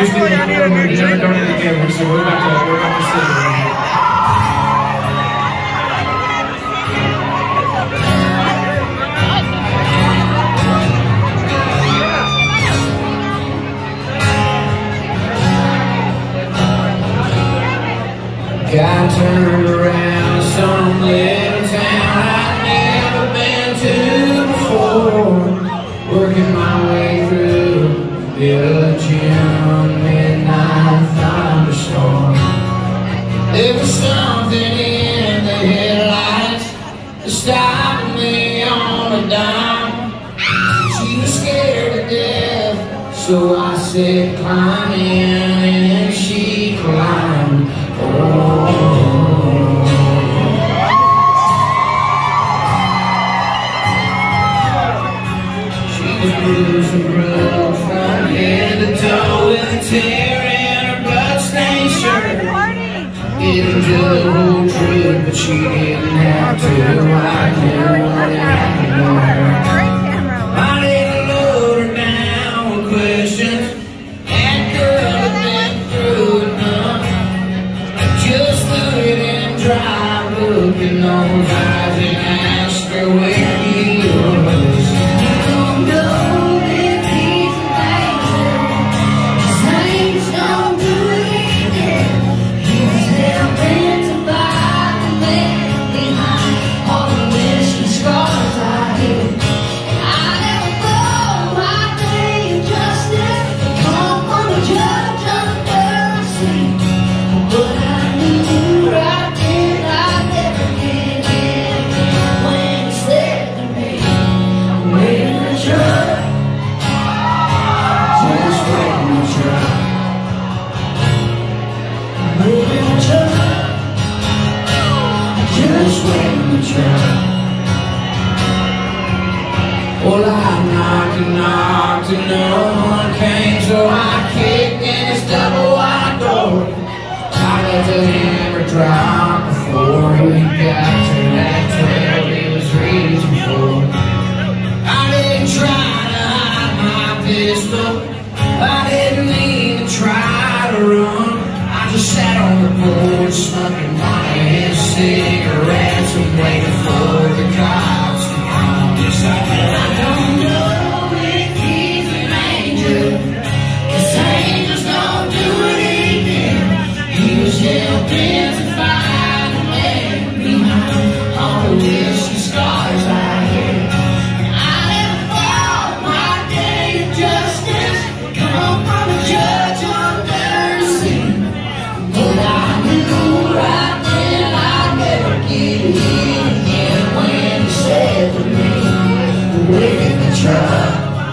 used to do it before, we've never done it together, so we're about to sit right here. Got turned around some little town I'd never been to before, working my way through the June midnight thunderstorm. There was something in the headlights that stopped me on a dime. She was scared to death, so I said climb in, and she climbed. Bruised from head to toe with a tear in her bloodstained shirt. Didn't tell the whole truth, but she didn't have to. I knew what happened to her. I didn't load her down with questions. That girl had been through enough. I just threw it in dry look in those eyes and asked her where he was. Well, I knocked and no one came, so I kicked in his double wide door. I let the hammer drop before he got to that 12 he was reaching for. I didn't try to hide my pistol, I didn't mean to try to run. I just sat on the porch smoking one of his cigarettes and waited for the cops to come. I don't know if he's an angel, 'cause angels don't do what he did. He was helping to find a man behind all the whiskey scars I had. I never thought my day of justice come from a judge on mercy, but I knew right then I'd never get hit again when he said to me, wait in the truck,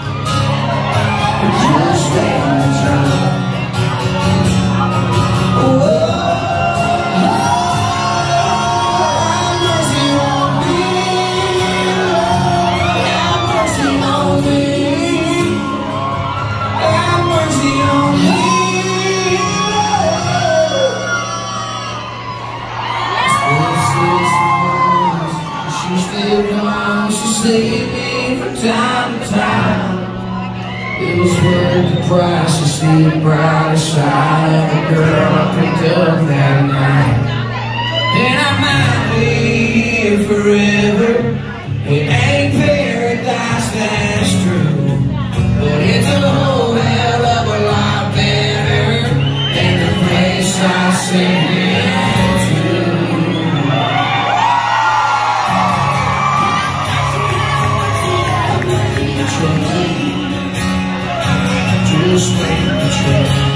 just wait in the truck. Oh, have mercy on me, have mercy on me, have mercy on me. She still comes to see me from time to time. It was worth the price to see the brighter side of the girl I picked up that night. And I might be here forever. It ain't paradise, that's true, but it's a whole hell of a lot better than the place I sent him to. Just wait in the truck.